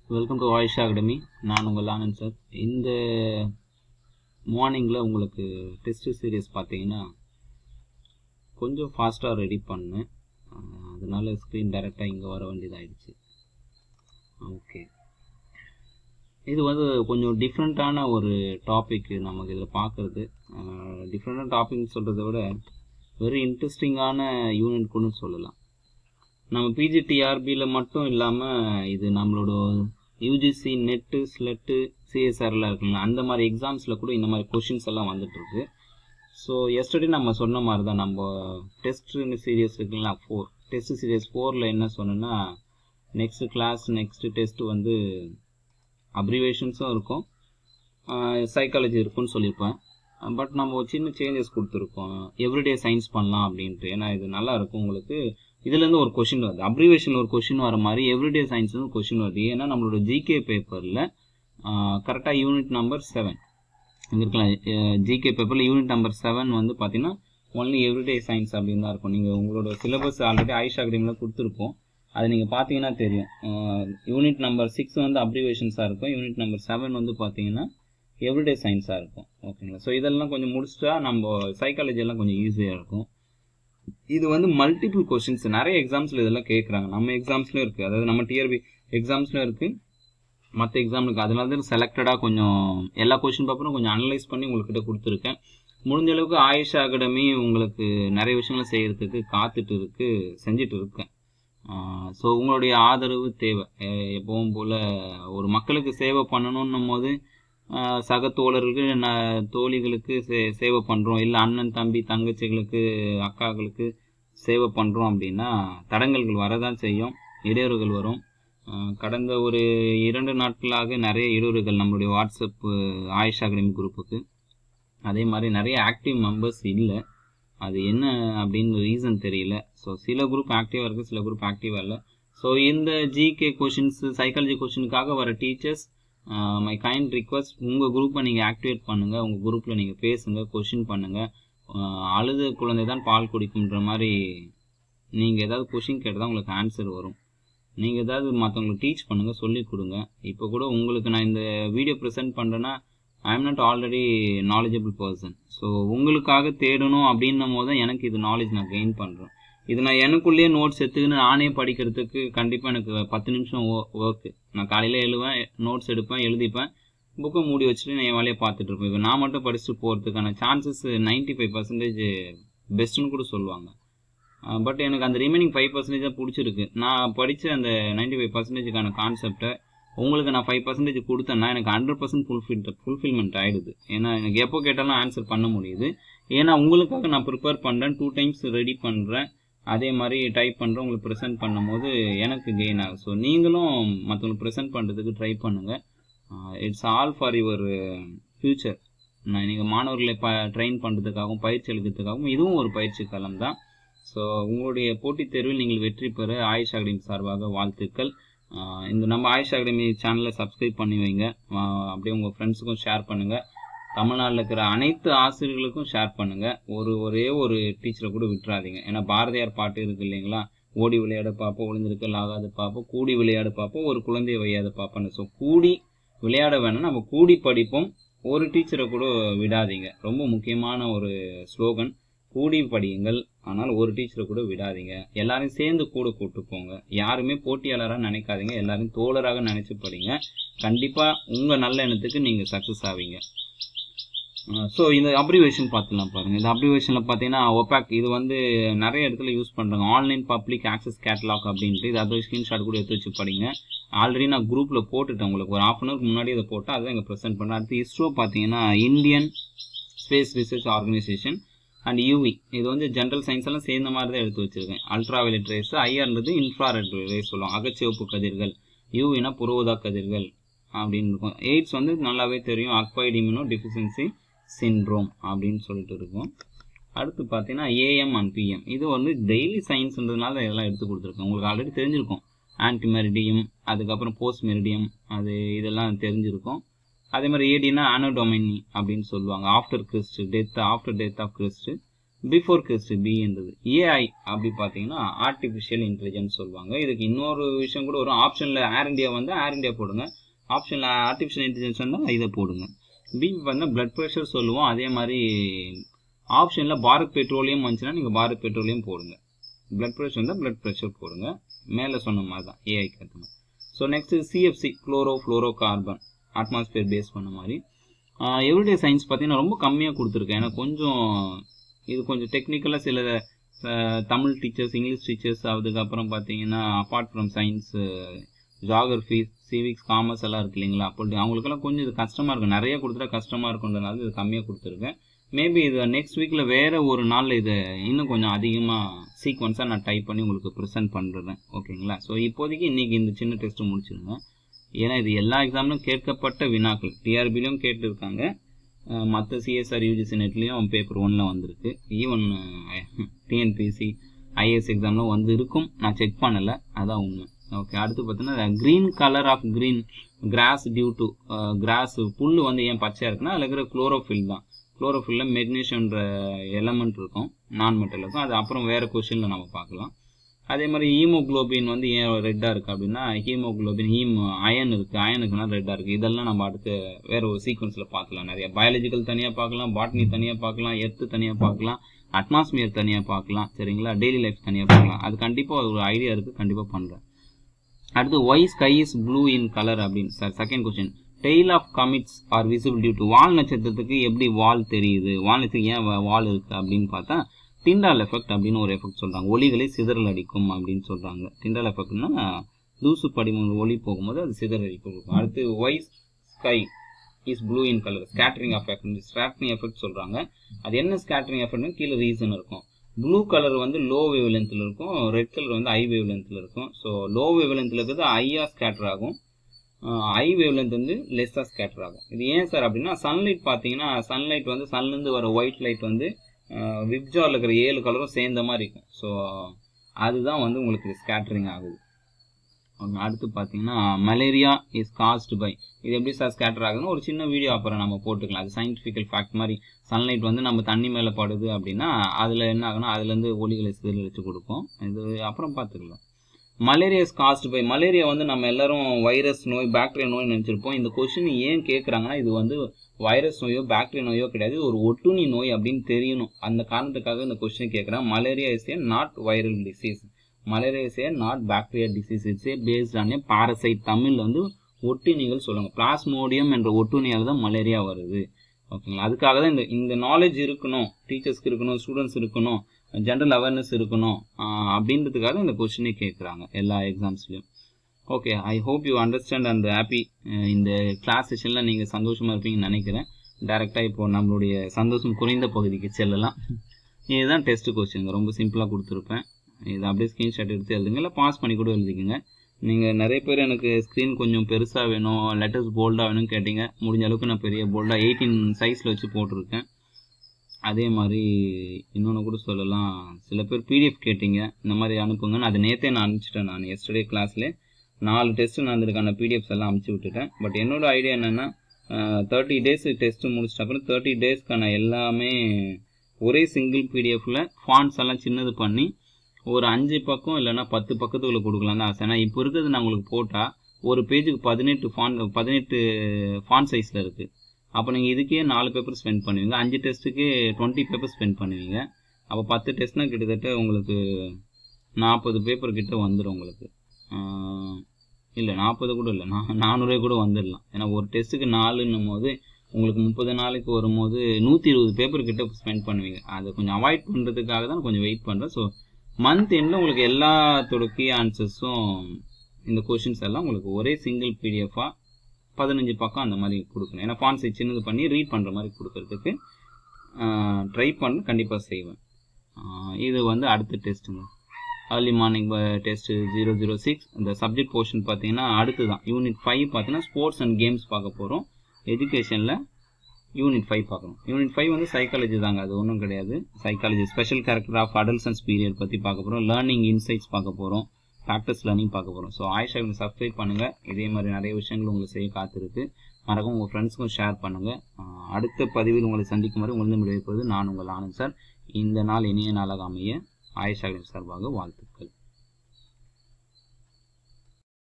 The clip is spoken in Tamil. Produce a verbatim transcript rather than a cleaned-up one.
Welcome to Ayesha academy. நான் உங்கள் ஆனந்த் சார். இந்த மார்னிங்கில் உங்களுக்கு டெஸ்ட் சீரியஸ் பார்த்தீங்கன்னா கொஞ்சம் ஃபாஸ்ட்டாக ரெடி பண்ணேன், அதனால ஸ்க்ரீன் டைரெக்டாக இங்கே வர வேண்டியதாகிடுச்சு. ஓகே, இது வந்து கொஞ்சம் டிஃப்ரெண்ட்டான ஒரு டாபிக் நமக்கு இதில் பார்க்குறது. டிஃப்ரெண்ட்டான டாபிக்னு சொல்கிறத விட வெரி இன்ட்ரெஸ்டிங்கான யூனிட் கூட சொல்லலாம். நம்ம பிஜிடிஆர்பியில் மட்டும் இல்லாமல் இது நம்மளோட யூஜிசி நெட்டு ஸ்லெட்டு சிஎஸ்ஆர்லாம் இருக்குங்களா, அந்த மாதிரி எக்ஸாம்ஸில் கூட இந்த மாதிரி கொஷின்ஸ் எல்லாம் வந்துட்டுருக்கு. ஸோ எஸ்டர்டே நம்ம சொன்ன மாதிரி தான், நம்ம டெஸ்ட் சீரியஸ் இருக்குங்களா, ஃபோர் டெஸ்ட் சீரியஸ் ஃபோரில் என்ன சொன்னோன்னா, நெக்ஸ்ட் கிளாஸ் நெக்ஸ்ட் டெஸ்ட் வந்து அப்ரிவேஷன்ஸும் இருக்கும், சைக்காலஜி இருக்குன்னு சொல்லியிருப்பேன். பட் நம்ம ஒரு சின்ன சேஞ்சஸ் கொடுத்துருக்கோம், எவ்ரிடே சயின்ஸ் பண்ணலாம் அப்படின்ட்டு. ஏன்னா இது நல்லா இருக்கும் உங்களுக்கு. இதுலேருந்து ஒரு கொஷின் வருது, அப்ரிவேஷன் ஒரு கொஷின் வர மாதிரி எவ்ரிடே சயின்ஸ்னு ஒரு கொஷின் வருது. ஏன்னா நம்மளோட ஜிகே பேப்பரில் கரெக்டாக யூனிட் நம்பர் செவன் இங்கே இருக்கலாம். ஜிகே பேப்பரில் யூனிட் நம்பர் செவன் வந்து பார்த்தீங்கன்னா ஒன்லி எவ்ரிடே சயின்ஸ் அப்படின்னு தான் இருக்கும். நீங்கள் உங்களோட சிலபஸ் ஆல்ரெடி ஆயிஷா அகாடமியில் கொடுத்துருப்போம், அதை நீங்கள் பார்த்தீங்கன்னா தெரியும். யூனிட் நம்பர் சிக்ஸ் வந்து அப்ரிவேஷன்ஸாக இருக்கும், யூனிட் நம்பர் செவன் வந்து பார்த்தீங்கன்னா எவ்ரிடே சயின்ஸாக இருக்கும். ஓகேங்களா. ஸோ இதெல்லாம் கொஞ்சம் முடிச்சுட்டா நம்ம சைக்காலஜி எல்லாம் கொஞ்சம் ஈஸியாக இருக்கும். இது வந்து மல்டிபிள் கொஸ்டின்ஸ் நிறைய எக்ஸாம்ஸில் இதெல்லாம் கேட்குறாங்க. நம்ம எக்ஸாம்ஸ்லையும் இருக்குது, அதாவது நம்ம டிஆர்பி எக்ஸாம்ஸ்லையும் இருக்குது, மற்ற எக்ஸாம் இருக்குது. அதனால தான் செலக்டடாக கொஞ்சம் எல்லா கொஸ்டின் பேப்பரும் கொஞ்சம் அனலைஸ் பண்ணி உங்கள்கிட்ட கொடுத்துருக்கேன். முடிஞ்ச அளவுக்கு ஆயிஷா அகாடமி உங்களுக்கு நிறைய விஷயங்களை செய்கிறதுக்கு காத்துட்டு இருக்கு, செஞ்சுட்டு இருக்கேன். ஸோ உங்களுடைய ஆதரவு தேவை. எப்பவும் போல் ஒரு மக்களுக்கு சேவை பண்ணணுன்னும் போது சக தோழர்களுக்கு ந தோழிகளுக்கு சே சேவை பண்ணுறோம், இல்லை அண்ணன் தம்பி தங்கச்சிகளுக்கு அக்காக்களுக்கு சேவை பண்ணுறோம் அப்படின்னா தடங்கல்கள் வரதான் செய்யும், இடையூறுகள் வரும். கடந்த ஒரு இரண்டு நாட்களாக நிறைய இடையூறுகள் நம்மளுடைய வாட்ஸ்அப் ஆயிஷா அகாடமி குரூப்புக்கு. அதே மாதிரி நிறைய ஆக்டிவ் மெம்பர்ஸ் இல்லை, அது என்ன அப்படின்னு ரீசன் தெரியல. ஸோ சில குரூப் ஆக்டிவாக இருக்குது, சில குரூப் ஆக்டிவாக இல்லை. ஸோ இந்த ஜிகே கொஷின்ஸ் சைக்காலஜி கொஷினுக்காக வர டீச்சர்ஸ், மை கைண்ட் ரிக்வஸ்ட், உங்கள் குரூப்பை நீங்கள் ஆக்டிவேட் பண்ணுங்கள், உங்கள் குரூப்பில் நீங்கள் பேசுங்க, கொஷின் பண்ணுங்கள். அழுது குழந்தை தான் பால் குடிக்கும்ன்ற மாதிரி நீங்கள் ஏதாவது கொஷின் கேட்டால் தான் உங்களுக்கு ஆன்சர் வரும். நீங்கள் ஏதாவது மற்றவங்களுக்கு டீச் பண்ணுங்கள், சொல்லிக் கொடுங்க. இப்போ கூட உங்களுக்கு நான் இந்த வீடியோ ப்ரெசென்ட் பண்ணுறேன்னா I am not already knowledgeable person. So உங்களுக்காக தேடணும் அப்படின்னும் போது தான் எனக்கு இது நாலேஜ் நான் கெயின் பண்ணுறேன். இது நான் எனக்குள்ளேயே நோட்ஸ் எடுத்துக்கின்னு நானே படிக்கிறதுக்கு கண்டிப்பாக எனக்கு பத்து நிமிஷம் ஒர்க்கு. நான் காலையில் எழுவேன், நோட்ஸ் எடுப்பேன், எழுதிப்பேன், புக்கை மூடி வச்சுட்டு நான் என் வேலையை பார்த்துட்டு இருப்பேன். இப்போ நான் மட்டும் படிச்சுட்டு போகிறதுக்கான சான்சஸ் நைன்டி ஃபைவ் பர்சன்டேஜ் பெஸ்ட்டுன்னு கூட சொல்லுவாங்க. பட் எனக்கு அந்த ரிமைனிங் ஃபைவ் பர்சன்டேஜ் தான் பிடிச்சிருக்கு. நான் படித்த அந்த நைன்டி ஃபைவ் பர்சன்டேஜுக்கான கான்செப்டை உங்களுக்கு நான் ஃபைவ் பர்சன்டேஜ் கொடுத்தேன்னா எனக்கு ஹண்ட்ரட் பர்சன்ட் ஃபுல்ஃபில் ஃபுல்ஃபில்மெண்ட் ஆகிடுது. ஏன்னா எனக்கு எப்போ கேட்டாலும் ஆன்சர் பண்ண முடியுது. ஏன்னா உங்களுக்காக நான் ப்ரிப்பேர் பண்ணுறேன், டூ டைம்ஸ் ரெடி பண்ணுறேன், அதே மாதிரி டைப் பண்ணுறேன், உங்களுக்கு ப்ரெசென்ட் பண்ணும் போது எனக்கு கெயின் ஆகும். ஸோ நீங்களும் மற்றவங்களுக்கு ப்ரெசென்ட் பண்ணுறதுக்கு ட்ரை பண்ணுங்கள். It's all for your future. நான் நீங்கள் மாணவர்களை ப ட்ரெயின் பண்ணுறதுக்காகவும் பயிற்சி அளிக்கிறதுக்காகவும் இதுவும் ஒரு பயிற்சி களம் தான். ஸோ உங்களுடைய போட்டித் தேர்வில் நீங்கள் வெற்றி பெற ஆயிஷா அகாடமி சார்பாக வாழ்த்துக்கள். இந்த நம்ம ஆயிஷா அகாடமி சேனலை சப்ஸ்கிரைப் பண்ணி வைங்க, அப்படியே உங்கள் ஃப்ரெண்ட்ஸுக்கும் ஷேர் பண்ணுங்கள். தமிழ்நாட்டில் இருக்கிற அனைத்து ஆசிரியர்களுக்கும் ஷேர் பண்ணுங்கள். ஒரு ஒரே ஒரு டீச்சரை கூட விட்டுறாதீங்க. ஏன்னா பாரதியார் பாட்டு இருக்கு இல்லைங்களா, ஓடி விளையாட பார்ப்போம், ஒளிந்திருக்கல் ஆகாது பார்ப்போம், கூடி விளையாட பார்ப்போம், ஒரு குழந்தையை வையாத பார்ப்போன்னு. ஸோ கூடி விளையாட வேணும், நம்ம கூடி படிப்போம், ஒரு டீச்சரை கூட விடாதீங்க. ரொம்ப முக்கியமான ஒரு ஸ்லோகன், கூடி படியுங்கள் ஆனால் ஒரு டீச்சரை கூட விடாதீங்க. எல்லாரையும் சேர்ந்து கூட கூட்டு போங்க. யாருமே போட்டியாளராக நினைக்காதீங்க, எல்லாரையும் தோழராக நினைச்சு படிங்க. கண்டிப்பாக உங்கள் நல்ல எண்ணத்துக்கு நீங்கள் சக்ஸஸ் ஆவீங்க. ஸோ இந்த அப்ரிவேஷன் பார்த்துலாம் பாருங்கள். இந்த அப்ரிவேஷனில் பார்த்தீங்கன்னா ஒபாக், இது வந்து நிறைய இடத்துல யூஸ் பண்ணுறாங்க, ஆன்லைன் பப்ளிக் ஆக்சஸ் கேட்டலாக் அப்படின்ட்டு. இது அப்படியே ஸ்க்ரீன்ஷாட் கூட எடுத்து வச்சு படிங்க. ஆல்ரெடி நான் குரூப்பில் போட்டுட்டேன், உங்களுக்கு ஒரு ஹாஃப் அன் ஹவருக்கு முன்னாடி இதை போட்டால் அதை இங்கே ப்ரெசென்ட் பண்ணுறேன். அடுத்து இஸ்ரோ பார்த்தீங்கன்னா Indian Space Research Organisation and UV, இது வந்து ஜென்ரல் சயின்ஸ் எல்லாம் சேர்ந்த மாதிரி தான் எடுத்து வச்சிருக்கேன். அல்ட்ரா வயலட் ரேஸ், ஐஆர்ன்றது இன்ஃப்ராரெட் ரேஸ் சொல்லுவோம், அகச்சிவப்பு கதிர்கள், யூவினா புறஊதா கதிர்கள் அப்படின்னு இருக்கும். எய்ட்ஸ் வந்து நல்லாவே தெரியும், அக்வைட் இம்யூனோ டெஃபிஷியன்சி சிண்ட்ரோம் அப்படின்னு சொல்லிட்டு இருக்கும். அடுத்து பார்த்தீங்கன்னா ஏஎம் அண்ட் பிஎம், இது வந்து டெய்லி சயின்ஸ்ன்றதுனால இதெல்லாம் எடுத்து கொடுத்துருக்கேன். உங்களுக்கு ஆல்ரெடி தெரிஞ்சிருக்கும், ஆன்டி மெரிடியம், அதுக்கப்புறம் போஸ்ட் மெரிடியம், அது இதெல்லாம் தெரிஞ்சிருக்கும். அதே மாதிரி ஏடினா ஆனோடொமைனி அப்படின்னு சொல்லுவாங்க, after Christ, death after death of Christ. Before Christ B என்றது. ஏஐ அப்படி பார்த்தீங்கன்னா ஆர்டிஃபிஷியல் இன்டெலிஜென்ஸ் சொல்லுவாங்க. இதுக்கு இன்னொரு விஷயம் கூட வரும். ஆப்ஷனில் ஏர் இந்தியா வந்து ஏர் இந்தியா போடுங்க, ஆப்ஷனில் ஆர்டிஃபிஷியல் இன்டெலிஜென்ஸ் வந்தால் இதை போடுங்க. பி வந்து பிளட் ப்ரெஷர் சொல்லுவோம். அதே மாதிரி ஆப்ஷனில் பாரத் பெட்ரோலியம் வந்துச்சுன்னா நீங்கள் பாரத் பெட்ரோலியம் போடுங்க. பிளட் ப்ரெஷர் வந்தால் பிளட் ப்ரெஷர் போடுங்க. மேலே சொன்ன மாதிரி தான் ஏஐக்கு ஏற்ற மாதிரி. So next CFC chlorofluorocarbon atmosphere base பண்ண மாதிரி. எவ்ரிடே சயின்ஸ் பார்த்தீங்கன்னா ரொம்ப கம்மியாக கொடுத்துருக்கேன். ஏன்னா கொஞ்சம் இது கொஞ்சம் டெக்னிக்கலாக சில தமிழ் டீச்சர்ஸ், இங்கிலீஷ் டீச்சர்ஸ், அதுக்கப்புறம் பார்த்தீங்கன்னா apart from science geography, civics, commerce எல்லாம் இருக்கு இல்லைங்களா, அப்படி அவங்களுக்கெல்லாம் கொஞ்சம் இது கஷ்டமாக இருக்கும். நிறைய கொடுத்துட்டா கஷ்டமாக இருக்குன்றதுனால இது கம்மியாக கொடுத்துருக்கேன். மேபி இது நெக்ஸ்ட் வீக்கில் வேறு ஒரு நாளில் இதை இன்னும் கொஞ்சம் அதிகமாக சீக்வன்ஸாக நான் டைப் பண்ணி உங்களுக்கு ப்ரெசென்ட் பண்ணுறேன். ஓகேங்களா? ஸோ இப்போதைக்கு இன்றைக்கி இந்த சின்ன டெஸ்ட்டு முடிச்சிருங்க. ஏன்னா இது எல்லா எக்ஸாம்லையும் கேட்கப்பட்ட வினாக்கள். டிஆர்பிலையும் கேட்டுருக்காங்க, மற்ற சிஎஸ்ஆர் யூஜிசி நெட்லேயும் பேப்பர் ஒன்னில் வந்திருக்கு. ஈவன் டிஎன்பிஎஸ்சி ஐஏஎஸ் எக்ஸாம்லாம் வந்து இருக்கும், நான் செக் பண்ணலை, அதான் உண்மை. ஓகே, அடுத்து பார்த்தீங்கன்னா green colour of green grass due to grass புல் வந்து ஏன் பச்சையாக இருக்குன்னா அதில் இருக்கிற குளோரோஃபில் தான். குளோரோஃபில்ல மெக்னீஷியம்ன்ற எலமெண்ட் இருக்கும், நான் மெட்டல் இருக்கும். அது அப்புறம் வேறு கொஸ்டினில் நம்ம பார்க்கலாம். அதே மாதிரி ஹீமோக்ளோபின் வந்து ஏன் ரெட்டாக இருக்குது அப்படின்னா ஹீமோக்ளோபின் ஹீம் அயன் இருக்குது, அயனுக்குனா ரெட்டாக இருக்குது. இதெல்லாம் நம்ம அடுத்து வேறு ஒரு சீக்வன்ஸில் பார்க்கலாம். நிறைய பயாலஜிக்கல் தனியாக பார்க்கலாம், பாட்னி தனியாக பார்க்கலாம், எர்த்து தனியாக பார்க்கலாம், அட்மாஸ்பியர் தனியாக பார்க்கலாம். சரிங்களா? டெய்லி லைஃப் தனியாக பார்க்கலாம். அது கண்டிப்பாக ஒரு ஐடியா இருக்குது, கண்டிப்பாக பண்ணுறேன். அடுத்து why sky is blue in colour அப்படின்னு sir second question. Tail of comets are visible due to வால் நட்சத்திரத்துக்கு எப்படி வால் தெரியுது, வால் நட்சத்திரம் ஏன் வால் இருக்குது அப்படின்னு பார்த்தா டிண்டால் எஃபெக்ட் அப்படின்னு ஒரு எஃபெக்ட் சொல்கிறாங்க. ஒளிகளை சிதறல் அடிக்கும் அப்படின்னு சொல்கிறாங்க. டிண்டால் எஃபெக்ட்னா தூசு படிமங்கள் ஒளி போகும்போது அது சிதறல் அடிக்கும். அடுத்து why sky is blue in colour scattering effect, scattering effect சொல்கிறாங்க. அது என்ன ஸ்கேட்டரிங் எஃபெக்ட்னு கீழே ரீசன் இருக்கும். ப்ளூ கலர் வந்து லோ வேவ் லென்த்தில் இருக்கும், ரெட் கலர் வந்து ஹை வேவ் லென்த்தில் இருக்கும். ஸோ லோ வேவ் லென்த்தில் இருக்கிறது ஐயா ஸ்கேட்டர் ஆகும், ஹை வேவ் லென்த் வந்து லெஸ்ஸாக ஸ்கேட்டர் ஆகும். இது ஏன் சார் அப்படின்னா சன்லைட் பார்த்தீங்கன்னா சன்லைட் வந்து சன்லேருந்து வர ஒயிட் லைட் வந்து விப்ஜாரில் இருக்கிற ஏழு கலரும் சேர்ந்த மாதிரி இருக்கும். ஸோ அதுதான் வந்து உங்களுக்கு ஸ்கேட்டரிங் ஆகுது. அடுத்து பார்த்தீங்கன்னா மலேரியா இஸ் காஸ்ட் பை, இது எப்படி சார் ஸ்கேட்டர் ஆகுதுன்னு ஒரு சின்ன வீடியோ அப்புறம் நம்ம போட்டுக்கலாம். அது சயின்டிஃபிக்கல் ஃபேக்ட் மாதிரி. சன்லைட் வந்து நம்ம தண்ணி மேலே படுது அப்படின்னா அதில் என்ன ஆகுனா அதுலேருந்து ஒளிகளை சிதறடிச்சு கொடுக்கும். இது அப்புறம் பார்த்துக்கலாம். Malaria is caused by, malaria வந்து நம்ம எல்லாரும் வைரஸ் நோய், பாக்டீரியா நோய் நினச்சிருப்போம். இந்த கொஸ்டின் ஏன் கேட்குறாங்கன்னா இது வந்து வைரஸ் நோயோ பாக்டீரியா நோயோ கிடையாது, ஒரு ஒட்டுண்ணி நோய் அப்படின்னு தெரியணும். அந்த காரணத்துக்காக இந்த கொஸ்டின் கேட்குறேன். Malaria is a not viral disease, malaria is a not bacteria disease, it's a based on a parasite. Tamil வந்து ஒட்டுண்ணிகள் சொல்லுவாங்க. பிளாஸ்மோடியம் என்ற ஒட்டுண்ணியால் தான் மலேரியா வருது. ஓகேங்களா? அதுக்காக தான் இந்த இந்த நாலேஜ் இருக்கணும், டீச்சர்ஸ்க்கு இருக்கணும், ஸ்டூடெண்ட்ஸ் இருக்கணும், ஜென்ரல் அவேர்னஸ் இருக்கணும் அப்படின்றதுக்காக இந்த கொஸ்டினே கேட்குறாங்க எல்லா எக்ஸாம்ஸ்லையும். Okay, I hope you understand and happy. இந்த கிளாஸ் செஷனில் நீங்கள் சந்தோஷமாக இருப்பீங்கன்னு நினைக்கிறேன். டேரெக்டாக இப்போது நம்மளுடைய சந்தோஷம் குறைந்த பகுதிக்கு செல்லலாம். இதுதான் டெஸ்ட் கொஸ்டின், ரொம்ப சிம்பிளாக கொடுத்துருப்பேன். இதை அப்படியே ஸ்க்ரீன்ஷாட் எடுத்து எழுதுங்க, இல்லை பாஸ் பண்ணி கூட எழுதிக்கோங்க. நீங்கள் நிறைய பேர் எனக்கு ஸ்க்ரீன் கொஞ்சம் பெருசாக வேணும், லெட்டர்ஸ் போல்டாக வேணும்னு கேட்டிங்க. முடிஞ்ச அளவுக்கு நான் பெரிய போல்டாக எயிட்டீன் சைஸில் வச்சு போட்டிருக்கேன். அதே மாதிரி இன்னொன்று கூட சொல்லலாம், சில பேர் பிடிஎஃப் கேட்டிங்க, இந்த மாதிரி அனுப்புங்கன்னு. அது நேற்றே நான் அனுப்பிச்சிட்டேன். நான் எஸ்டர்டே கிளாஸ்லேயே நாலு டெஸ்ட்டு நான் அதுக்கான பிடிஎஃப்ஸ் எல்லாம் அனுப்பிச்சி விட்டுட்டேன். பட் என்னோடய ஐடியா என்னென்னா தேர்ட்டி டேஸ் டெஸ்ட்டு முடிச்சிட்ட அப்புறம் தேர்ட்டி டேஸ்க்கான எல்லாமே ஒரே சிங்கிள் பிடிஎஃப்பில் ஃபாண்ட்ஸ் எல்லாம் சின்னது பண்ணி ஒரு அஞ்சு பக்கம் இல்லைன்னா பத்து பக்கத்துக்குள்ள கொடுக்கலாம் தான் ஆசை. ஏன்னா இப்போ இருக்கிறது நான் உங்களுக்கு போட்டால் ஒரு பேஜுக்கு பதினெட்டு ஃபாண்ட் பதினெட்டு ஃபாண்ட் சைஸில் இருக்குது. அப்போ நீங்கள் இதுக்கே நாலு பேப்பர் ஸ்பெண்ட் பண்ணுவீங்க, அஞ்சு டெஸ்ட்டுக்கு டுவெண்ட்டி பேப்பர் ஸ்பெண்ட் பண்ணுவீங்க. அப்போ பத்து டெஸ்ட்னால் கிட்டத்தட்ட உங்களுக்கு நாற்பது பேப்பர் கிட்ட வந்துடும் உங்களுக்கு. இல்லை நாற்பது கூட இல்லை, நான் நானூறே கூட வந்துடலாம். ஏன்னா ஒரு டெஸ்ட்டுக்கு நாலுன்னும் போது உங்களுக்கு முப்பது நாளைக்கு வரும்போது நூற்றி இருபது பேப்பர் கிட்ட ஸ்பெண்ட் பண்ணுவீங்க. அதை கொஞ்சம் அவாய்ட் பண்ணுறதுக்காக தான் கொஞ்சம் வெயிட் பண்ணுறேன். ஸோ மந்த் எண்டில் உங்களுக்கு எல்லாத்தோட கீ ஆன்சர்ஸும் இந்த கொஷின்ஸ் எல்லாம் உங்களுக்கு ஒரே சிங்கிள் பிடிஎஃபாக பதினஞ்சு பக்கம் அந்த மாதிரி கொடுக்கணும். ஏன்னா ஃபாண்ட் சைஸ் சின்னது பண்ணி ரீட் பண்ணுற மாதிரி கொடுக்கறதுக்கு ட்ரை பண்ண கண்டிப்பாக செய்வேன். இது வந்து அடுத்த டெஸ்ட்டுங்க, early morning test zero zero six. இந்த சப்ஜெக்ட் போர்ஷன் பார்த்தீங்கன்னா அடுத்து தான் யூனிட் ஃபைவ் பார்த்தீங்கன்னா ஸ்போர்ட்ஸ் அண்ட் கேம்ஸ் பார்க்க போகிறோம். எஜுகேஷனில் யூனிட் ஃபைவ் பார்க்கணும். யூனிட் ஃபைவ் வந்து சைக்காலஜி தாங்க, அது ஒன்றும் கிடையாது. Psychology special character of adolescence period பற்றி பார்க்க போகிறோம். லேர்னிங் இன்சைட்ஸ் பார்க்க போகிறோம். ப்ராக்டிஸ் லேர்னிங் பார்க்க போகிறோம். ஸோ ஆயிஷா இவங்க சப்ஸ்கிரைப் பண்ணுங்கள். இதே மாதிரி நிறைய விஷயங்கள் உங்களுக்கு செய்ய காத்திருக்கு. மறக்காம உங்கள் ஃப்ரெண்ட்ஸுக்கும் ஷேர் பண்ணுங்கள். அடுத்த பதிவில் உங்களை சந்திக்கும் வரை உங்களுக்கு விடைபெறுவது நான் உங்கள் ஆனந்த் சார். இந்த நாள் இனிய நாளாக அமைய ஆயுஷ் அகாடமி சார்பாக வாழ்த்துக்கள்.